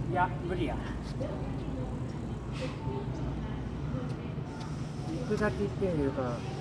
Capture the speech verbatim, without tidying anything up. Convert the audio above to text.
いや無理や。 肉だけいってみるか。